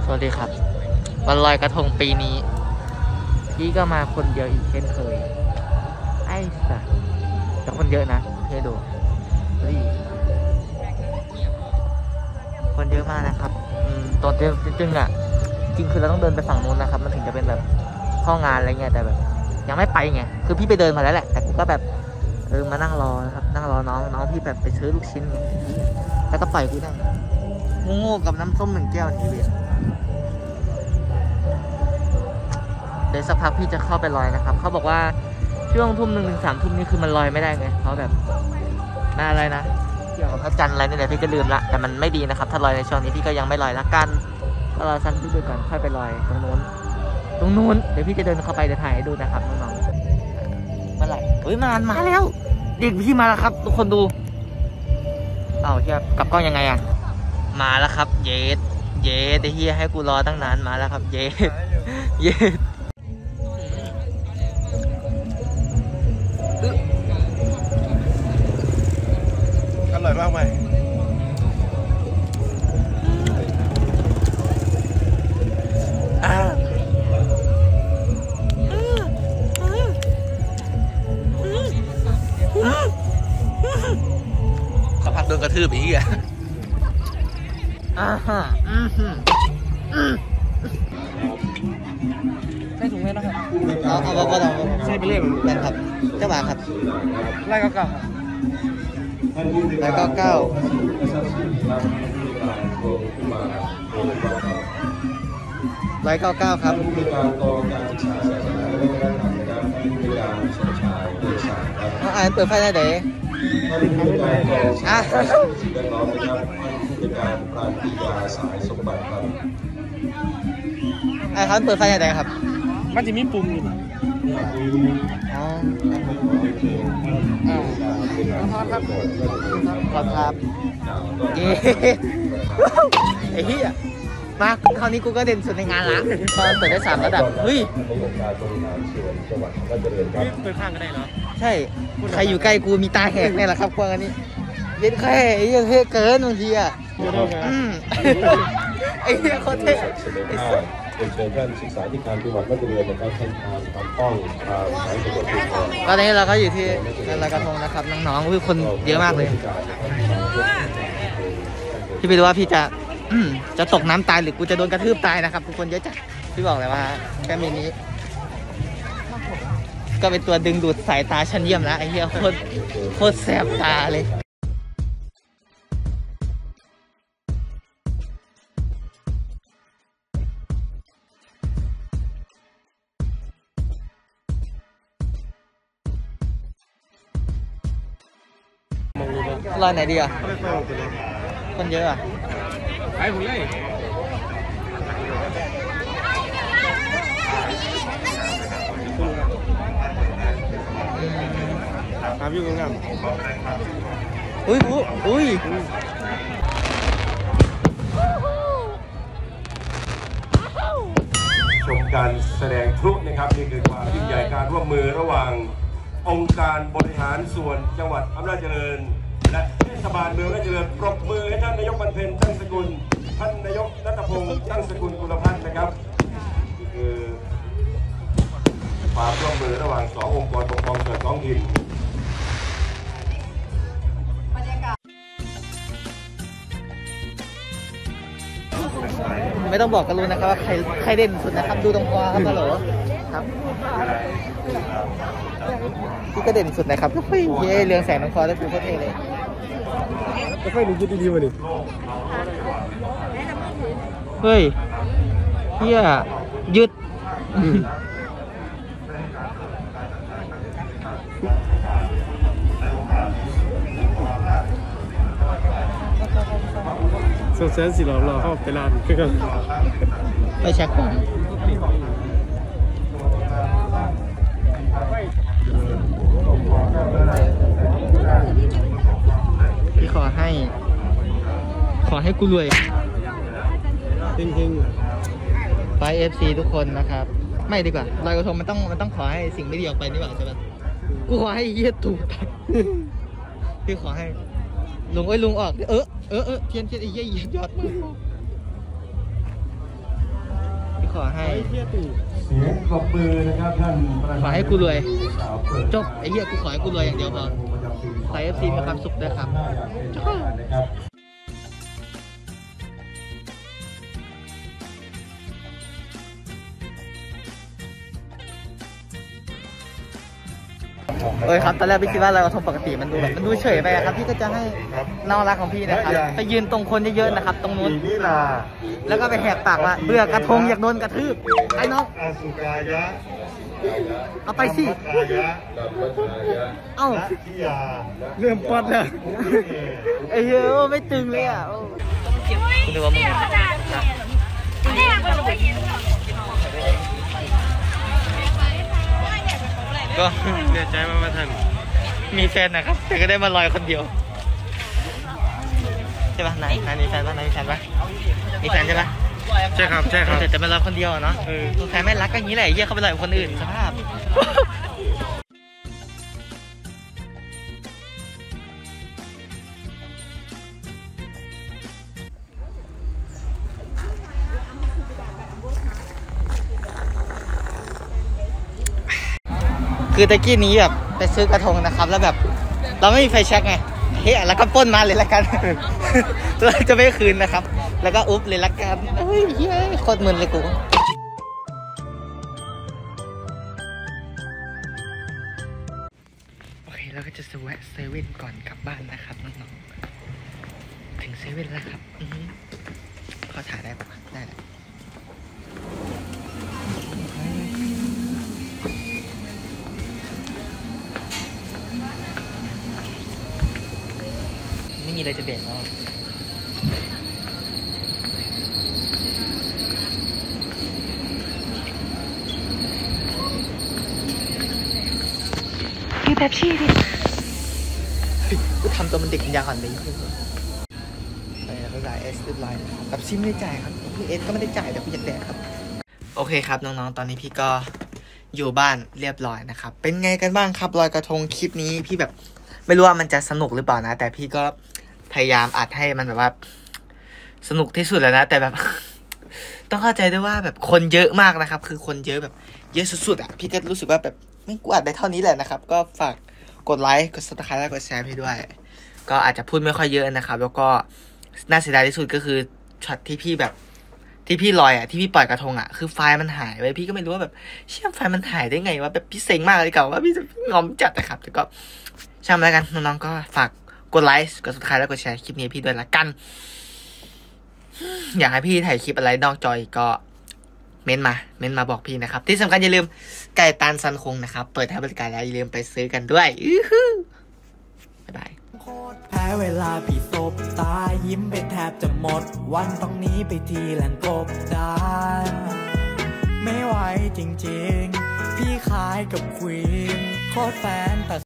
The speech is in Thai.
สวัสดีครับวันลอยกระทงปีนี้พี่ก็มาคนเดียวอีกเช่นเคยไอ้สัสแต่คนเยอะนะให้ดูคนเยอะมากนะครับตัวจริงอ่ะจริงคือเราต้องเดินไปฝั่งนู้นนะครับมันถึงจะเป็นแบบห้องงานอะไรเงี้ยแต่แบบยังไม่ไปไงคือพี่ไปเดินมาแล้วแหละแต่กูก็แบบมานั่งรอนะครับนั่งรอน้องพี่แบบไปซื้อลูกชิ้นแล้วก็ปล่อยกูได้โง่กับน้ำส้ม1 แก้วนี่เว้ยเดี๋ยวสักพักพี่จะเข้าไปลอยนะครับเขาบอกว่าช่วงทุ่ม 1 ถึง 3 ทุ่มนี่คือมันลอยไม่ได้ไงเพราะแบบน่าอะไรนะเกี่ยวกับพระจันทร์อะไรนี่แหละพี่ก็ลืมละแต่มันไม่ดีนะครับถ้าลอยในช่วงนี้พี่ก็ยังไม่ลอยละกันก็รอสักนิดนึงก่อนค่อยไปลอยตรงนู้นเดี๋ยวพี่จะเดินเข้าไปเดี๋ยวถ่ายให้ดูนะครับน้องๆมาไหลเฮ้ยมาแล้วเด็กพี่มาแล้วครับทุกคนดูเฮียกลับกล้องยังไงอะมาแล้วครับเยสไอ้เฮียให้กูรอตั้งนานมาแล้วครับเยสอร่อยมากไหมสักพักโดนกระทืบอีกอ่ะใช่ถุงไหมนะครับเอาก็ลองใช่ไปเรื่อยแบนครับเจ้าบ่าครับไล่99ครับไล่99ไล่99ครับอ่านเปิดไฟได้ไหนครับเปิดไฟได้ไหนครับมันจะมีปุ่มอยู่ขอบครับเย้ไอ้เหี้ยมาคราวนี้กูก็เด่นสุดในงานละพอเปิดได้3 ระดับเฮ้ยเปิดข้างก็ได้เหรอใช่ใครอยู่ใกล้กูมีตาแหกเนี่ยแหละครับพวกอันนี้เย็นแค่ไอ้เหี้ยเท่เกินบางทีอ่ะไอ้เหี้ยโคตรเท่เป็นเชิญท่านศึกษาที่การจังหวัดราชบุรีนะครับท่านความป้องสายตรวจตอนนี้เราก็อยู่ที่งานลอยกระทงนะครับน้องๆคนเยอะมากเลยพี่ไปดูว่าพี่จะตกน้ำตายหรือกูจะโดนกระทืบตายนะครับทุกคนเยอะจัดพี่บอกเลยว่าแค่มีนี้ก็เป็นตัวดึงดูดสายตาชั้นเยี่ยมแล้วไอ้เหี้ยโคตรแสบตาเลยลอยไหนดีอ่ะคนเยอะอ่ะไปผมเลยครับพี่คุณครับอุ้ยชมการแสดงพลุนะครับนี่คือความยิ่งใหญ่การร่วมมือระหว่างองค์การบริหารส่วนจังหวัดอำนาจเจริญและเทศบาลเมืองอำนาจเจริญปรบมือให้ท่านนายกบรรเพ็ญตั้งสกุลท่านนายกณัฐพงษ์ตั้งสกุลกุลพัฒน์นะครับนี่คือความร่วมมือระหว่าง2 องค์กรปกครองส่วนท้องถิ่นไม่ต้องบอกกันรู้นะครับว่าใครเด่นสุดนะครับดูตรงคอครับฮัลโหลครับพี่ก็เด่นสุดนะครับก็เฮ้ยเรืองแสงตรงคอแล้วคือโคตรเท่เลยก็ค่อยดูยึดดีๆมาดิเฮ้ยเฮียยึดส่งแสน4 รอเข้าไปร้านกันไปเช็คก่อนพี่ขอให้กูรวยเฮงไป FC ทุกคนนะครับไม่ดีกว่าลอยกระทงมันต้องขอให้สิ่งไม่ดีออกไปนี่หว่าใช่ไหมกูขอให้เหี้ยถูกตัดพี่ขอให้ลุงออกเทียนไอ้เหี้ยยอดมือขอให้เทียบตีเสียงปรบมือนะครับท่านประธานขอให้กูรวยจบไอ้เหี้ยกูขอให้กูรวยอย่างเดียวพอขอให้ FC มีความสุขด้วยครับนะครับครับตอนแรกพี่คิดว่าลอยกระทงปกติมันดูแบบมันดูเฉยไปครับพี่ก็จะให้น้องรักของพี่นะครับไปยืนตรงคนเยอะๆนะครับตรงนู้นแล้วก็ไปแหกปากว่าเบื่อกระทงอยากโดนกระทืบไอ้น้องเอาไปสิเอ้าเริ่มปัดแล้วไอ้เหี้ยไม่ตึงเลยอ่ะคุณดูว่ามึงก็เสียใจมากมาท่านมีแฟนนะครับแต่ก็ได้มาลอยคนเดียวใช่ปะนายมีแฟนปะนายมีแฟนปะมีแฟนใช่ปะใช่ครับใช่ครับแต่จะมาลอยคนเดียวเนาะแฟนไม่รักก็อย่างนี้แหละเยี่ยเขาไปลอยกับคนอื่นสภาพคือตะกี้นี้แบบไปซื้อกระทงนะครับแล้วแบบเราไม่มีไฟแช็กไงเฮ้ยแล้วก็ปล้นมาเลยละกัน เราจะไม่คืนนะครับแล้วก็อุ๊บเลยละกันเฮ้ยโคตรมึนเลยกูโอเคแล้วก็จะแวะเซเว่นก่อนกลับบ้านนะครับน้องๆถึงเซเว่นแล้วครับขอถ่ายได้ปะได้แหละไม่มีอะไรจะเด่นแล้วคือแบบชี่ดิกูทำตัวมันเด็กยาอ่อนเลยแล้วก็จ่ายเอสเรียบร้อยแบบซี่ไม่ได้จ่ายครับพี่เอสก็ไม่ได้จ่ายแต่พี่อยากแดกครับโอเคครับน้องๆตอนนี้พี่ก็อยู่บ้านเรียบร้อยนะครับเป็นไงกันบ้างครับลอยกระทงคลิปนี้พี่แบบไม่รู้ว่ามันจะสนุกหรือเปล่านะแต่พี่ก็พยายามอัดให้มันแบบว่าสนุกที่สุดแล้วนะแต่แบบ ต้องเข้าใจด้วยว่าแบบคนเยอะมากนะครับคือคนเยอะแบบเยอะสุดๆอ่ะพี่ก็รู้สึกว่าแบบไม่กูอัดได้เท่านี้แหละนะครับก็ฝากกดไลค์กด subscribe และกดแชร์พี่ด้วยก็อาจจะพูดไม่ค่อยเยอะนะครับแล้วก็น่าเสียดายที่สุดก็คือช็อตที่พี่แบบที่พี่ลอยอ่ะที่พี่ปล่อยกระทงอ่ะคือไฟล์มันหายไปพี่ก็ไม่รู้ว่าแบบเชื่อไฟล์มันหายได้ไงวะแบบพี่เซ็งมากเลยเก่าว่าพี่จะงอมจัดนะครับแต่ก็ช่างมันแล้วกันน้องๆก็ฝากกดไลค์กด subscribe และกดแชร์คลิปนี้พี่ด้วยละกันอยากให้พี่ถ่ายคลิปอะไรนอกจอก็เม้นมาบอกพี่นะครับที่สำคัญอย่าลืมไก่ตาลซันคงนะครับเปิดให้บริการแล้วอย่าลืมไปซื้อกันด้วยบ๊ายบายแพ้เวลาพี่ตบตายิ้มไปแทบจะหมดวันต้องหนี้ไปทีแหล่งกบดานไม่ไหวจริงๆพี่ขายกับควีนโคตรแฟนแต่